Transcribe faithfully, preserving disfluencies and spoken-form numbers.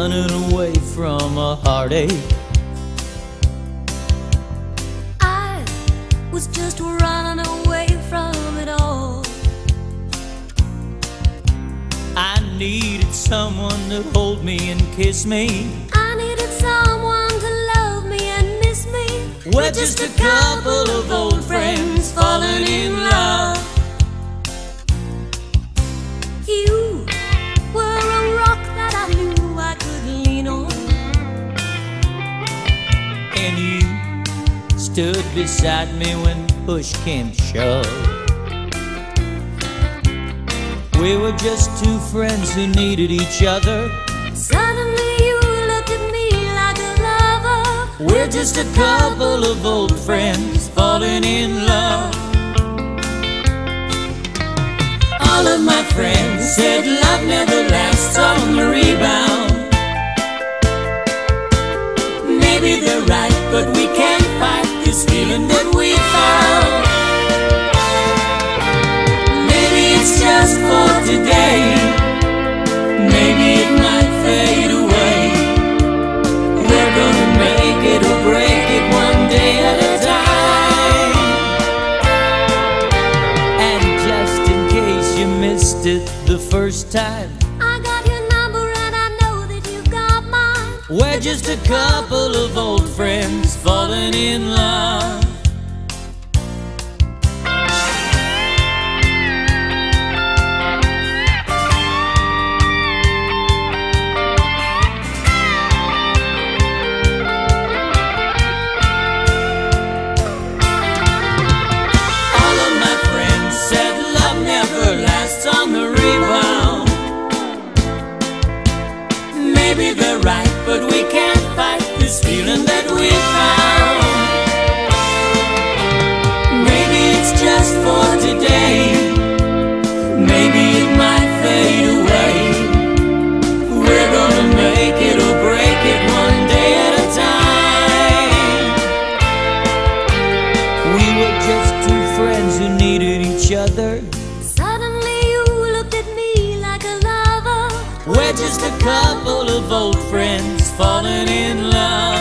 running away from a heartache. I was just running away from it all. I needed someone to hold me and kiss me. I needed someone to love me and miss me. We're just a couple of old friends falling in love. You were a rock that I knew I could lean on, And you stood beside me when push came to shove. We were just two friends who needed each other. Suddenly you looked at me like a lover. We're just a couple of old friends falling in love. All of my friends said love never lasts on the rebound. Maybe they're right, but we can't fight this feeling that we found. Maybe it's just for today. Maybe it might fade away. We're gonna make it or break it one day at a time. And just in case you missed it the first time, I got your number and I know that you got mine. we're just a couple of old friends falling in love. All of my friends said love never lasts on the rebound. Maybe they're right, but we can't fight this feeling that we found. Maybe it's just for today. Maybe it might fade away. We're gonna make it or break it one day at a time. We were just two friends who needed each other. Suddenly you looked at me like a lover. We're just a couple of old friends falling in love.